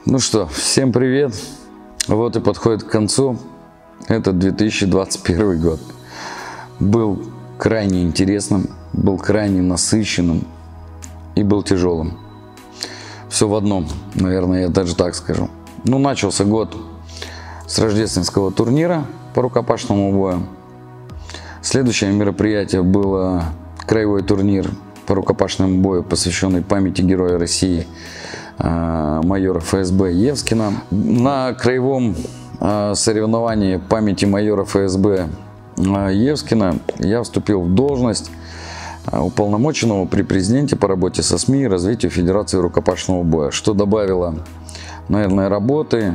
Ну что, всем привет! Вот и подходит к концу этот 2021 год. Был крайне интересным, был крайне насыщенным и был тяжелым. Все в одном, наверное, я даже так скажу. Ну, начался год с рождественского турнира по рукопашному бою. Следующее мероприятие было краевой турнир по рукопашному бою, посвященный памяти Героя России майора ФСБ Евскина. На краевом соревновании памяти майора ФСБ Евскина я вступил в должность уполномоченного при президенте по работе со СМИ и развитию Федерации рукопашного боя, что добавило, наверное, работы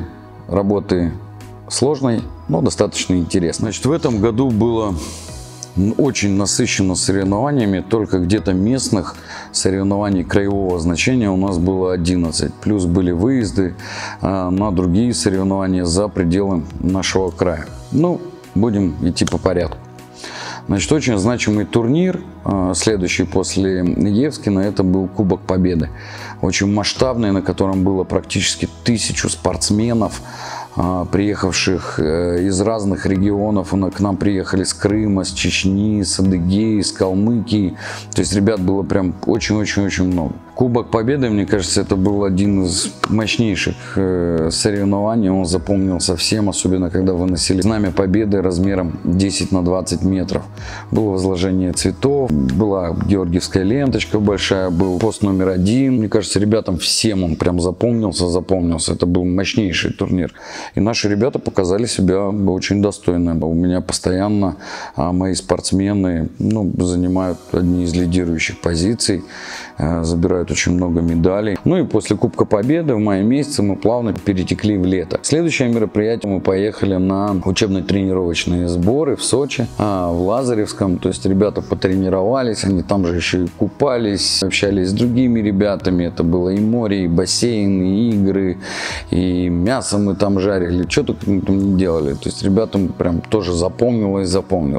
сложной, но достаточно интересной. Значит, в этом году было очень насыщено соревнованиями, только где-то местных соревнований краевого значения у нас было 11. Плюс были выезды на другие соревнования за пределы нашего края. Ну, будем идти по порядку. Значит, очень значимый турнир, следующий после Евскина, это был Кубок Победы. Очень масштабный, на котором было практически 1000 спортсменов, приехавших из разных регионов. К нам приехали с Крыма, с Чечни, с Адыгеи, с Калмыкии. То есть ребят было прям очень-очень-очень много. Кубок Победы, мне кажется, это был один из мощнейших соревнований. Он запомнился всем, особенно когда выносили знамя Победы размером 10 на 20 метров. Было возложение цветов, была георгиевская ленточка большая, был пост номер 1. Мне кажется, ребятам всем он прям запомнился. Это был мощнейший турнир. И наши ребята показали себя очень достойно. У меня постоянно мои спортсмены занимают одни из лидирующих позиций, забирают очень много медалей. Ну и после Кубка Победы в мае месяце мы плавно перетекли в лето. Следующее мероприятие мы поехали на учебно-тренировочные сборы в Сочи, в Лазаревском. То есть ребята потренировались, они там же еще и купались, общались с другими ребятами. Это было и море, и бассейн, и игры, и мясо мы там жарили. Что только мы там не делали. То есть ребятам прям тоже запомнилось.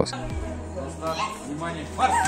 Внимание,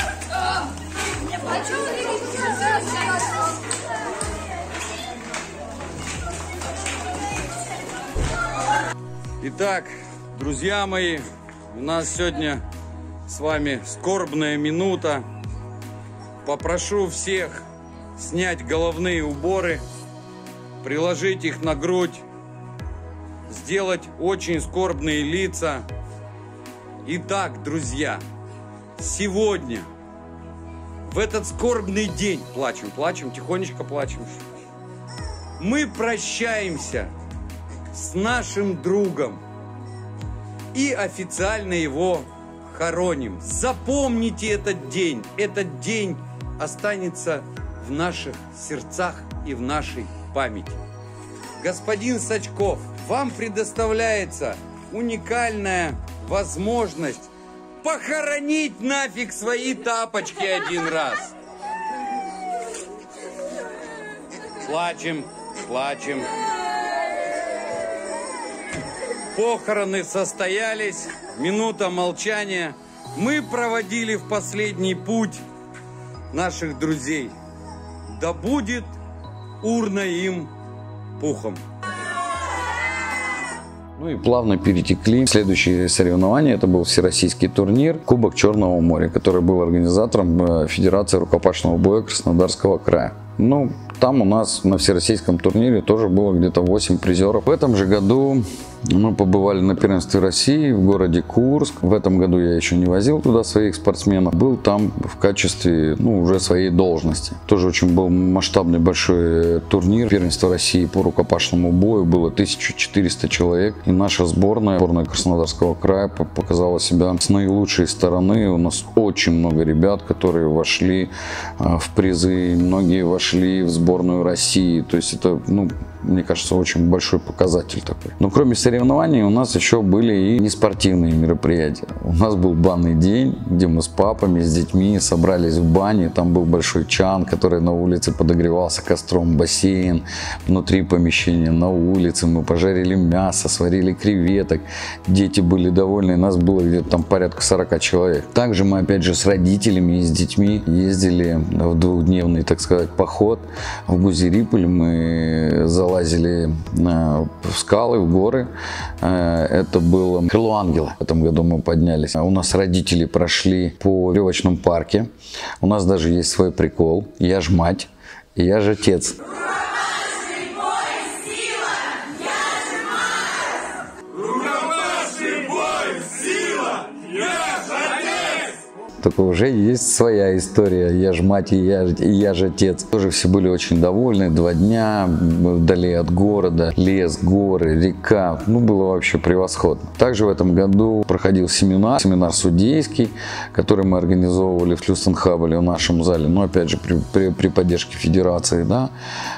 Итак, друзья мои, у нас сегодня с вами скорбная минута. Попрошу всех снять головные уборы, приложить их на грудь, сделать очень скорбные лица. Итак, друзья, сегодня, в этот скорбный день, плачем, тихонечко плачем, мы прощаемся с нашим другом и официально его хороним. Запомните этот день. Этот день останется в наших сердцах и в нашей памяти. Господин Сачков, вам предоставляется уникальная возможность похоронить нафиг свои тапочки один раз. Плачем. Похороны состоялись, минута молчания. Мы проводили в последний путь наших друзей. Да будет урна им пухом. Ну и плавно перетекли в следующие соревнования. Это был всероссийский турнир Кубок Черного моря, который был организатором Федерации рукопашного боя Краснодарского края. Ну, там у нас на всероссийском турнире тоже было где-то 8 призеров. В этом же году мы побывали на первенстве России в городе Курск. В этом году я еще не возил туда своих спортсменов. Был там в качестве уже своей должности. Тоже очень был масштабный большой турнир. Первенство России по рукопашному бою. Было 1400 человек. И наша сборная Краснодарского края показала себя с наилучшей стороны. У нас очень много ребят, которые вошли в призы. Многие вошли в сборную России. То есть это, мне кажется, очень большой показатель такой. Но кроме соревнований у нас еще были и неспортивные мероприятия. У нас был банный день, где мы с папами, с детьми собрались в бане. Там был большой чан, который на улице подогревался костром, бассейн внутри помещения, на улице. Мы пожарили мясо, сварили креветок. Дети были довольны. Нас было где-то там порядка 40 человек. Также мы опять же с родителями и с детьми ездили в двухдневный, так сказать, поход в Гузериполь. Мы залазили в скалы, в горы. Это было крыло ангела. В этом году мы поднялись. У нас родители прошли по веревочном парке. У нас даже есть свой прикол. Я ж мать, и я же отец. Только уже есть своя история. Я ж мать, и я же отец. Тоже все были очень довольны. 2 дня вдали от города. Лес, горы, река. Ну, было вообще превосходно. Также в этом году проходил семинар судейский, который мы организовывали в Клюстенхабеле, в нашем зале. Но опять же при поддержке федерации. Да.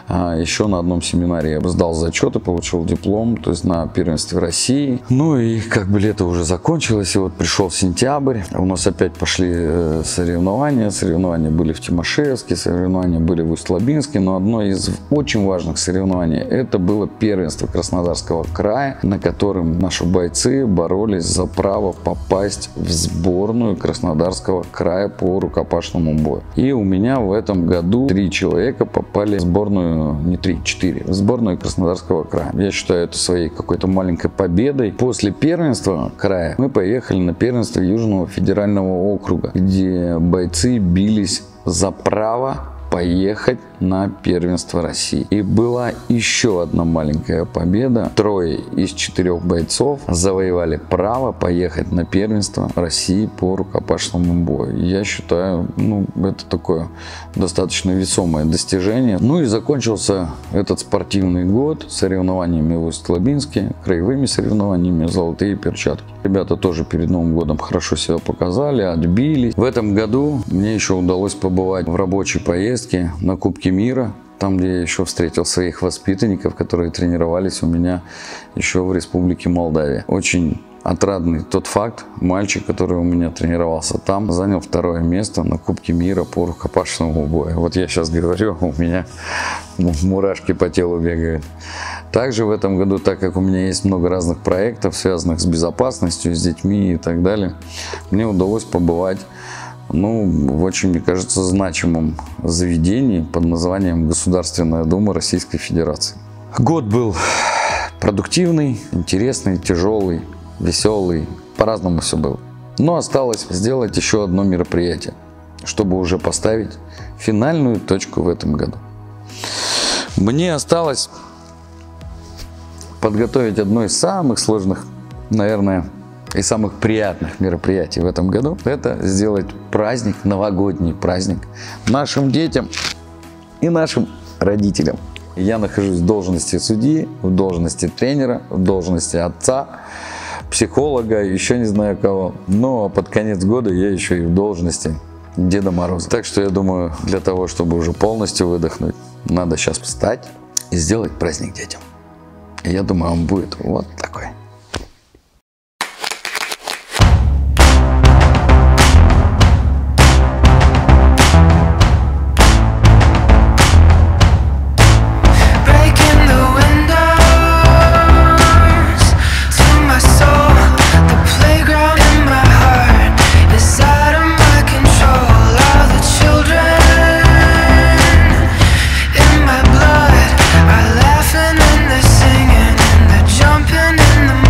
Еще на одном семинаре я сдал зачет и получил диплом, то есть на первенстве России. Ну и как бы лето уже закончилось, и вот пришел сентябрь. У нас опять пошли соревнования. Соревнования были в Тимошевске, соревнования были в Усть-Лабинске, но одно из очень важных соревнований это было первенство Краснодарского края, на котором наши бойцы боролись за право попасть в сборную Краснодарского края по рукопашному бою. И у меня в этом году 3 человека попали в сборную, не 3, 4, в сборную Краснодарского края. Я считаю это своей какой-то маленькой победой. После первенства края мы поехали на первенство Южного федерального округа, где бойцы бились за право поехать на первенство России. И была еще одна маленькая победа. 3 из 4 бойцов завоевали право поехать на первенство России по рукопашному бою. Я считаю, ну, это такое достаточно весомое достижение. Ну и закончился этот спортивный год соревнованиями в Усть-Лабинске, краевыми соревнованиями «Золотые перчатки». Ребята тоже перед Новым годом хорошо себя показали, отбились. В этом году мне еще удалось побывать в рабочей поездке на Кубке мира, там, где я еще встретил своих воспитанников, которые тренировались у меня еще в Республике Молдавия. Очень отрадный тот факт, мальчик, который у меня тренировался там, занял 2 место на Кубке мира по рукопашному бою. Вот я сейчас говорю, у меня мурашки по телу бегают. Также в этом году, так как у меня есть много разных проектов, связанных с безопасностью, с детьми и так далее, мне удалось побывать в очень, мне кажется, значимом заведении под названием Государственная Дума Российской Федерации. Год был продуктивный, интересный, тяжелый, веселый, по-разному все было. Но осталось сделать еще одно мероприятие, чтобы уже поставить финальную точку в этом году. Мне осталось подготовить одно из самых сложных, наверное, и самых приятных мероприятий в этом году. Это сделать праздник, новогодний праздник нашим детям и нашим родителям. Я нахожусь в должности судьи, в должности тренера, в должности отца, психолога, еще не знаю кого. Но под конец года я еще и в должности Деда Мороза. Так что я думаю, для того, чтобы уже полностью выдохнуть, надо сейчас встать и сделать праздник детям. И я думаю, он будет вот такой. Singing and they're jumping in the